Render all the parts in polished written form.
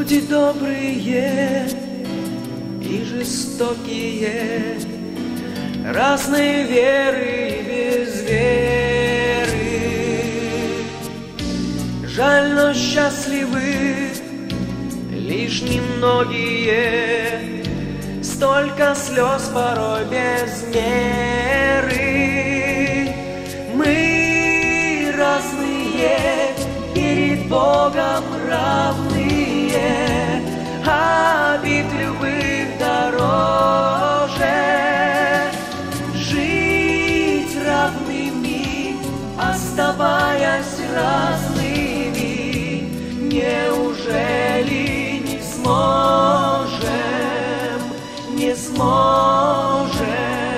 Люди добрые и жестокие, разные веры и без веры. Жаль, но счастливы лишь немногие, столько слез порой без меры. Мы разные, перед Богом равные, обид любых дороже. Жить равными, оставаясь разными, неужели не сможем, не сможем?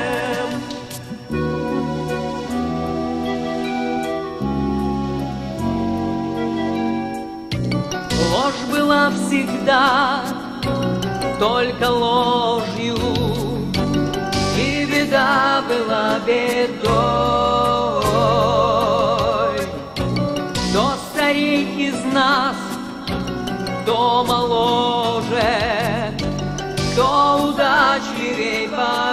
Ложь была всегда только ложью, и беда была бедой. Кто старик из нас, кто моложе, кто удачливей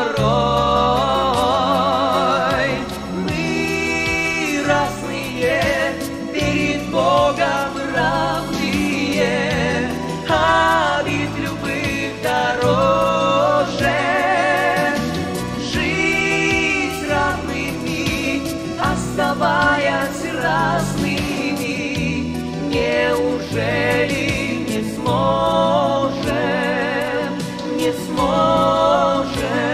порой. Мы разные, перед Богом равные, обид любых дороже. Жить равными, оставаясь разными, неужели не сможем, не сможем?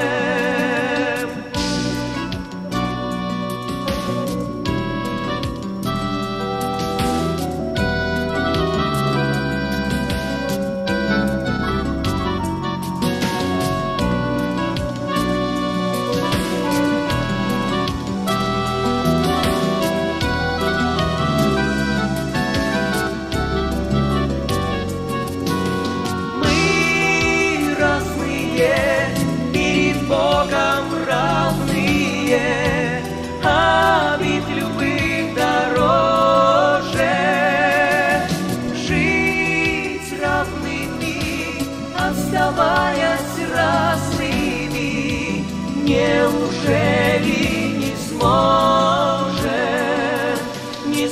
Перед Богом равные, обид любых дороже. Жить равными, оставаясь разными, неужели не сможем, не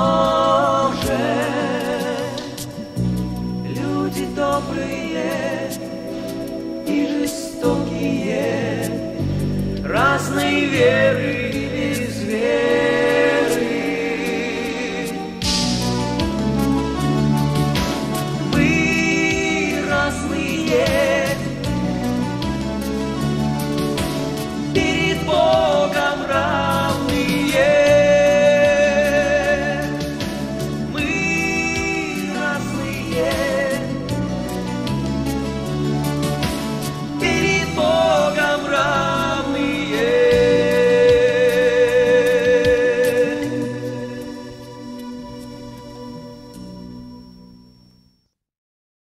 сможем? Люди добрые и жестокие, разные веры и без веры.